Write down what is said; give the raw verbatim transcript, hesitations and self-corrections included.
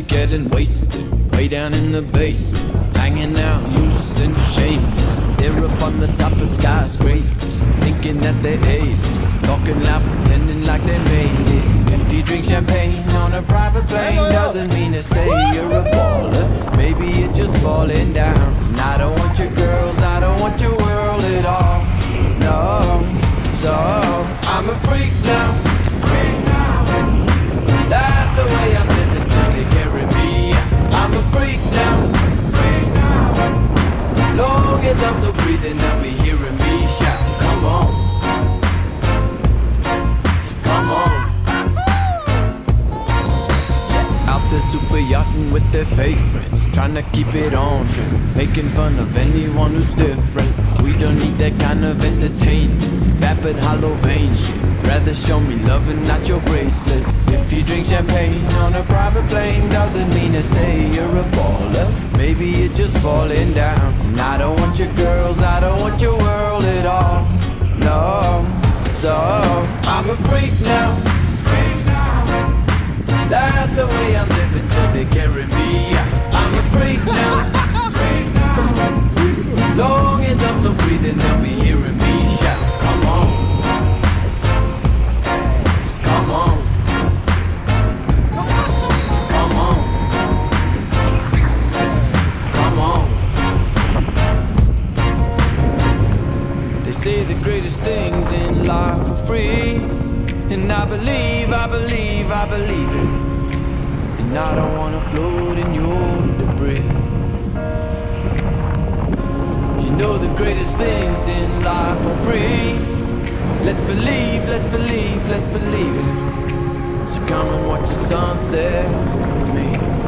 getting wasted, way down in the basement, hanging out loose and shameless. They're up on the top of skyscrapers, thinking that they're A-list, talking loud, pretending like they made it. If you drink champagne on a private plane, doesn't mean to say you're a baller. Maybe you're just falling down. And I don't want your girls, I don't want your world at all. No, so I'm a freak now. Freak now. That's the way I'm living till they carry me. I'm a freak now. Freak now. Long as I'm still breathing, they'll be hearing me shout. Come on. So come on. Out there super yachting with their fake friends, trying to keep it on trend, making fun of anyone who's different. We don't need that kind of entertainment, vapid hollow vein shit. Rather show me love and not your bracelets. If you drink champagne on a private plane, doesn't mean to say you're a baller. Maybe you're just falling down. And I don't want your girls, I don't want your world at all. No, so I'm a freak now. Freak now. That's the way I'm living till they carry me. I'm a freak now. Freak now. Long as I'm still breathing, they'll be hearing me shout. Come on. So come on. So come on. Come on. They say the greatest things in life are free, and I believe, I believe, I believe it. And I don't wanna float in your debris. You know the greatest things in life are free. Let's believe, let's believe, let's believe it. So come and watch the sunset with me.